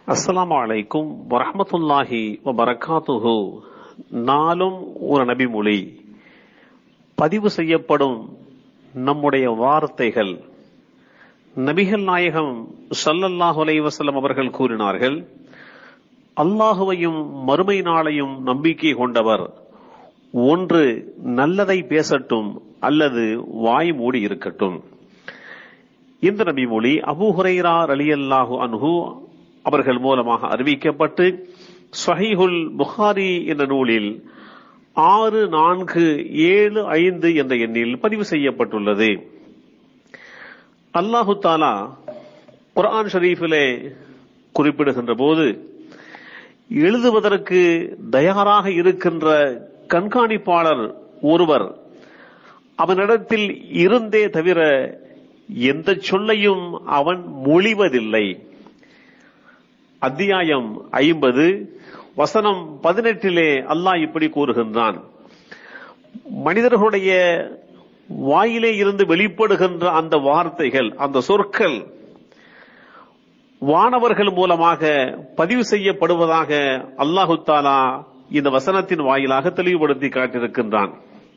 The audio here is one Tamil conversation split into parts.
அஸ்ஸலாமு அலைக்கும் வரஹ்மத்துல்லாஹி வபரகாத்துஹு. நாளும் ஒரு நபிமொழி. பதிவு செய்யப்படும் நம்முடைய வார்த்தைகள். நபிகள் நாயகம் ஸல்லல்லாஹு அலைஹி வஸல்லம் அவர்கள் கூறினார்கள், அல்லாஹுவையும் மறுமை நாளையும் நம்பிக்கை கொண்டவர் ஒன்று நல்லதை பேசட்டும் அல்லது வாய் மூடி இருக்கட்டும். இந்த நபிமொழி அபூ ஹுரைரா ரலியல்லாஹு அன்ஹு அவர்கள் மூலமாக அறிவிக்கப்பட்டு ஸஹீஹுல் புகாரி என்ற நூலில் 6475 என்ற எண்ணில் பதிவு செய்யப்பட்டுள்ளது. அல்லாஹு தஆலா குர்ஆன் ஷரீஃபிலே குறிப்பிடுகின்ற போது, எழுதுவதற்கு தயாராக இருக்கின்ற கண்காணிப்பாளர் ஒருவர் அவனிடத்தில் இருந்தே தவிர எந்த சொல்லையும் அவன் மொழிவதில்லை. அத்தியாயம் 50 வசனம் 18 அல்லாஹ் இப்படி கூறுகின்றான், மனிதர்களுடைய வாயிலே இருந்து வெளிப்படுகின்ற அந்த வார்த்தைகள், அந்த சொற்கள் வானவர்கள் மூலமாக பதிவு செய்யப்படுவதாக அல்லாஹு தஆலா இந்த வசனத்தின் வாயிலாக தெளிவுபடுத்தி காட்டியிருக்கின்றான்.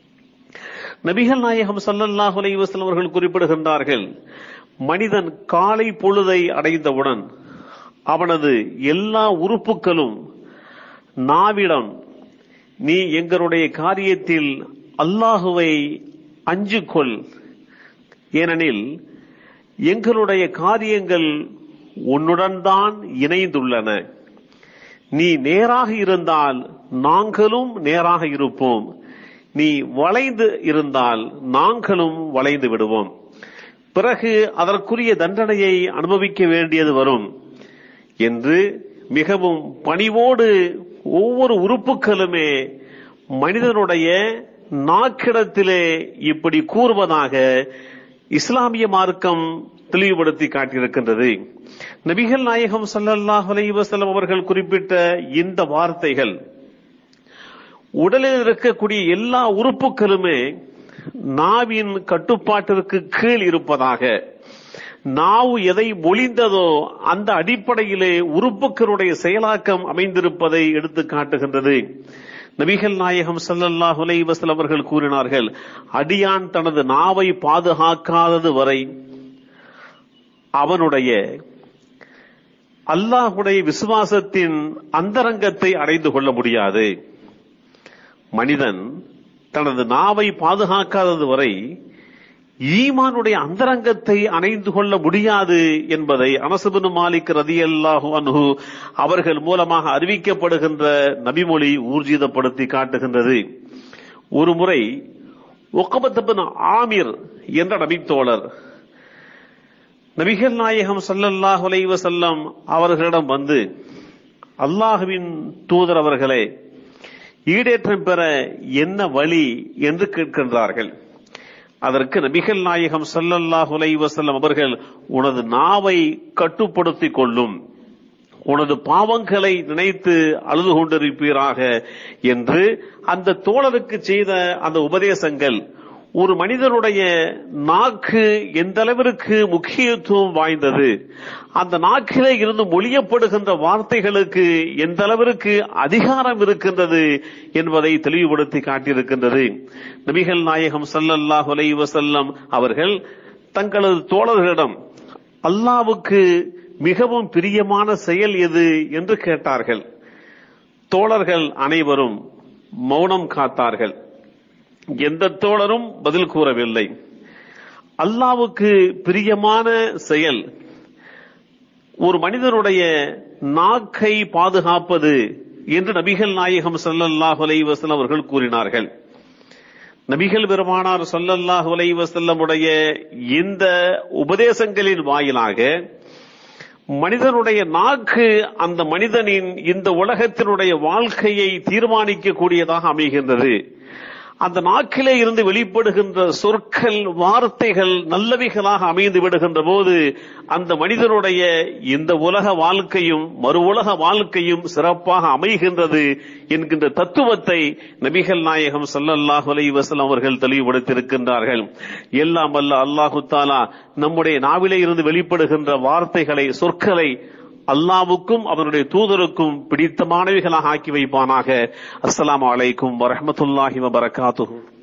நபிகள் நாயகம் ஸல்லல்லாஹு அலைஹி வஸல்லம் அவர்கள் குறிப்பிடுகின்றார்கள், மனிதன் காலை பொழுதை அடைந்தவுடன் அவனது எல்லா உறுப்புகளும் நாவிடம், நீ எங்களுடைய காரியத்தில் அல்லாஹுவை அஞ்சிக்கொள், ஏனெனில் எங்களுடைய காரியங்கள் உன்னுடன் தான் இணைந்துள்ளன, நீ நேராக இருந்தால் நாங்களும் நேராக இருப்போம், நீ வளைந்து இருந்தால் நாங்களும் வளைந்து விடுவோம், பிறகு அதற்குரிய தண்டனையை அனுபவிக்க வேண்டியது வரும் என்று மிகவும் பணிவோடு ஒவ்வொரு உறுப்புகளுமே மனிதனுடைய நாக்கிடத்திலே இப்படி கூறுவதாக இஸ்லாமிய மார்க்கம் தெளிவுபடுத்தி காட்டியிருக்கின்றது. நபிகள் நாயகம் ஸல்லல்லாஹு அலைஹி வஸல்லம் அவர்கள் குறிப்பிட்ட இந்த வார்த்தைகள் உடலில் இருக்கக்கூடிய எல்லா உறுப்புகளுமே நாவின் கட்டுப்பாட்டிற்கு கீழ் இருப்பதாக, நாவு எதை மொழிந்ததோ அந்த அடிப்படையிலே உறுப்புகளுடைய செயலாக்கம் அமைந்திருப்பதை எடுத்து காட்டுகின்றது. நபிகள் நாயகம் ஸல்லல்லாஹு அலைஹி வஸல்லம் அவர்கள் கூறினார்கள், அடியான் தனது நாவை பாதுகாக்காதது வரை அவனுடைய அல்லாஹ்வுடைய விசுவாசத்தின் அந்தரங்கத்தை அடைந்து கொள்ள முடியாது. மனிதன் தனது நாவை பாதுகாக்காதது வரை ஈமானுடைய அந்தரங்கத்தை அணைந்து கொள்ள முடியாது என்பதை அனஸ் இப்னு மாலிக் ரலியல்லாஹு அன்ஹு அவர்கள் மூலமாக அறிவிக்கப்படுகின்ற நபிமொழி ஊர்ஜிதப்படுத்தி காட்டுகின்றது. ஒரு முறை உக்பத் இப்னு ஆமிர் என்ற நபித்தோழர் நபிகள் நாயகம் ஸல்லல்லாஹு அலைஹி வஸல்லம் அவர்களிடம் வந்து, அல்லாஹ்வின் தூதர் அவர்களே, ஈடேற்றம் பெற என்ன வழி என்று கேட்கின்றார்கள். அதற்கு நபிகள் நாயகம் ஸல்லல்லாஹு அலைஹி வஸல்லம் அவர்கள், உனது நாவை கட்டுப்படுத்திக் கொள்ளும், உனது பாவங்களை நினைத்து அழுது கொண்டிருப்பீராக என்று அந்த தோழருக்கு செய்த அந்த உபதேசங்கள், ஒரு மனிதனுடைய நாக்கு எந்த அளவிற்கு முக்கியத்துவம் வாய்ந்தது, அந்த நாக்கிலே இருந்து மொழியப்படுகின்ற வார்த்தைகளுக்கு எந்த அளவிற்கு அதிகாரம் இருக்கின்றது என்பதை தெளிவுபடுத்தி காட்டியிருக்கின்றது. நபிகள் நாயகம் ஸல்லல்லாஹு அலைஹி வஸல்லம் அவர்கள் தங்களது தோழர்களிடம் அல்லாஹ்வுக்கு மிகவும் பிரியமான செயல் எது என்று கேட்டார்கள். தோழர்கள் அனைவரும் மௌனம் காத்தார்கள். எந்த தோழரும் பதில் கூறவில்லை. அல்லாஹ்வுக்கு பிரியமான செயல் ஒரு மனிதனுடைய நாக்கை பாதுகாப்பது என்று நபிகள் நாயகம் ஸல்லல்லாஹு அலைஹி வஸல்லம் அவர்கள் கூறினார்கள். நபிகள் பெருமானார் ஸல்லல்லாஹு அலைஹி வஸல்லம் உடைய இந்த உபதேசங்களின் வாயிலாக மனிதனுடைய நாக்கு அந்த மனிதனின் இந்த உலகத்தினுடைய வாழ்க்கையை தீர்மானிக்க கூடியதாக அமைகின்றது. அந்த நாக்கிலே இருந்து வெளிப்படுகின்ற சொற்கள், வார்த்தைகள் நல்லவைகளாக அமைந்து விடுகின்ற போது அந்த மனிதனுடைய இந்த உலக வாழ்க்கையும் மறு உலக வாழ்க்கையும் சிறப்பாக அமைகின்றது என்கின்ற தத்துவத்தை நபிகள் நாயகம் ஸல்லல்லாஹு அலைஹி வஸல்லம் அவர்கள் தெளிவுபடுத்தியிருக்கின்றார்கள். எல்லாம் வல்ல அல்லாஹு தஆலா நம்முடைய நாவிலே இருந்து வெளிப்படுகின்ற வார்த்தைகளை, சொற்களை அல்லாவுக்கும் அவருடைய தூதருக்கும் பிடித்தமானவைகளாக ஆக்கி வைப்பானாக. அஸ்ஸலாமு அலைக்கும் வரஹ்மத்துல்லாஹி வபரகாத்துஹு.